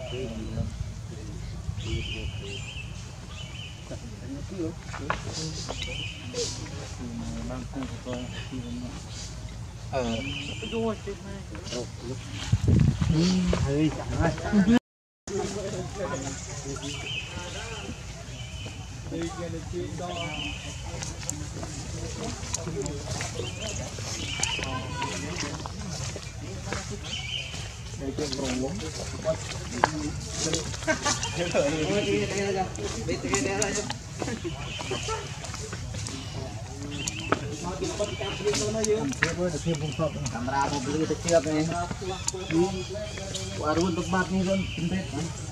Kamera mau beli kecil nih. Warung tempat nih kan, tempat.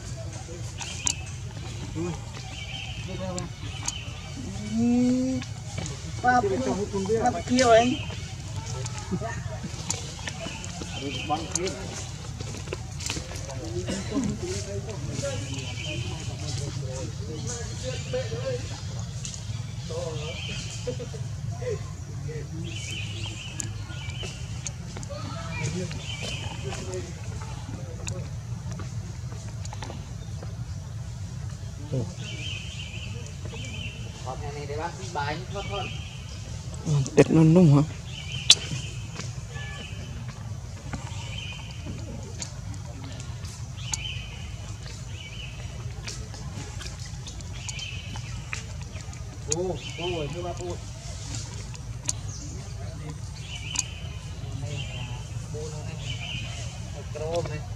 Ini apa kio anh? Harus bangkit. Này để bác bài thôi. Tết nó đúng hả? Rồi thưa bác ơi. Chrome này.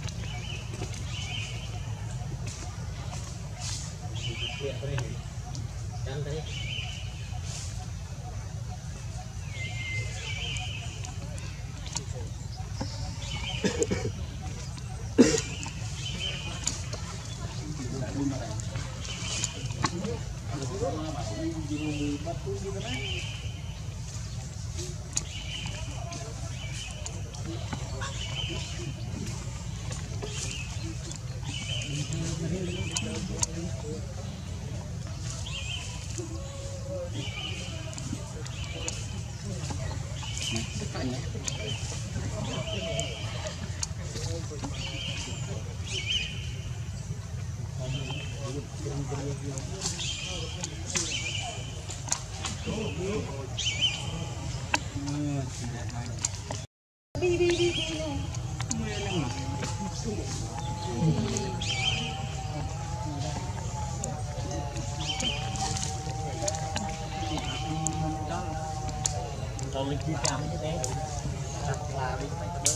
Chân đấy. Còn lịch chi chạm như thế đặt là đi phải bơi.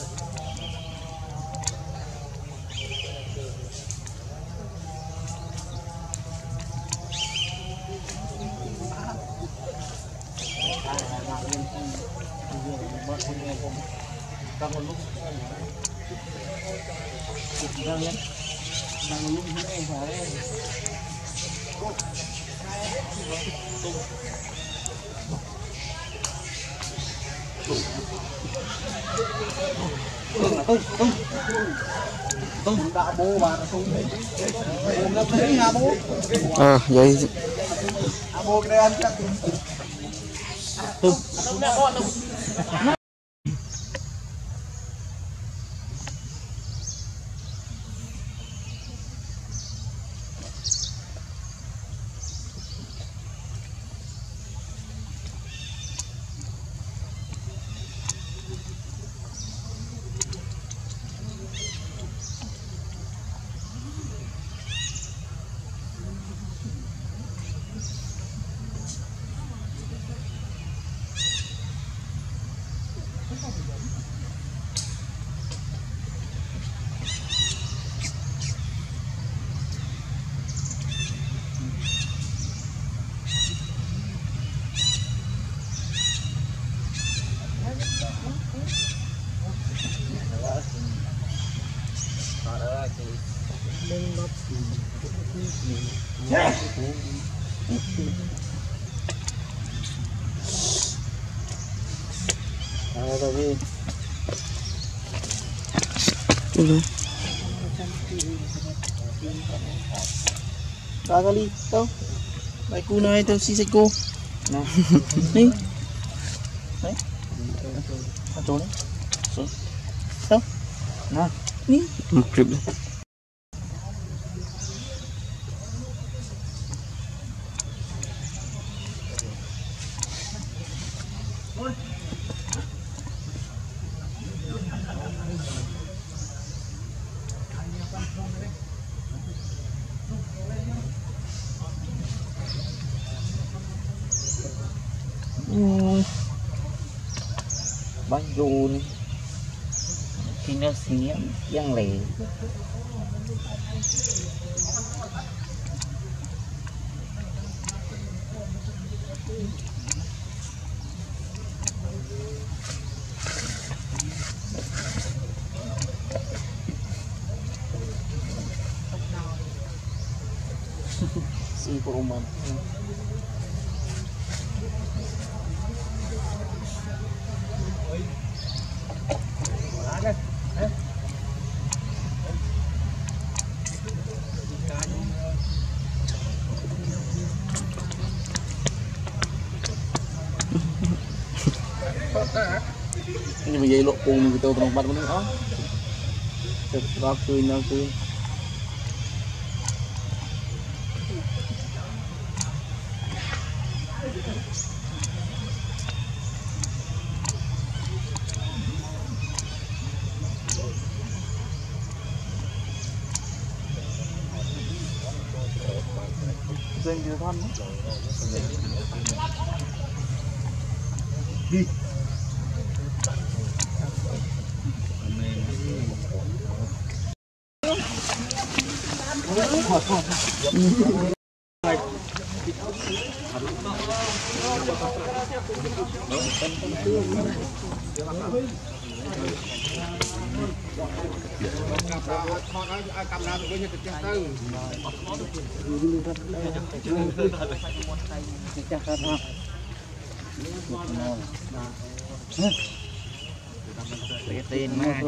Đang một lúc đang nhé, đang một lúc nữa em phải tung đã bố bà nó tung bố nó thấy hả bố vậy bố cái đây ăn chắc tung ra kali đâu bài cu này tôi xí xách cô đi đấy trốn đấy xuống đâu nè đi một clip đấy bánh run thì nó xía giang lệ si perumahan nhưng mà vậy lộ cùng người tôi còn bắt nó đó nó cười dân chưa thăm đi tiền mà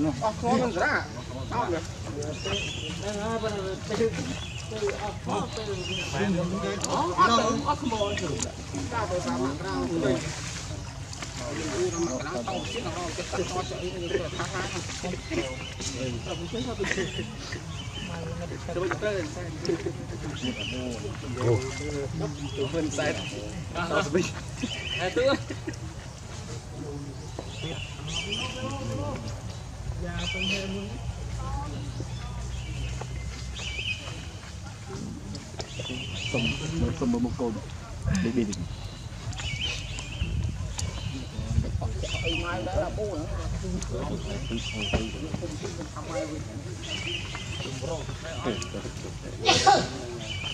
tôm một con đi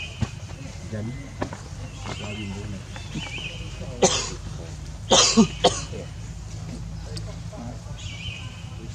Jangan.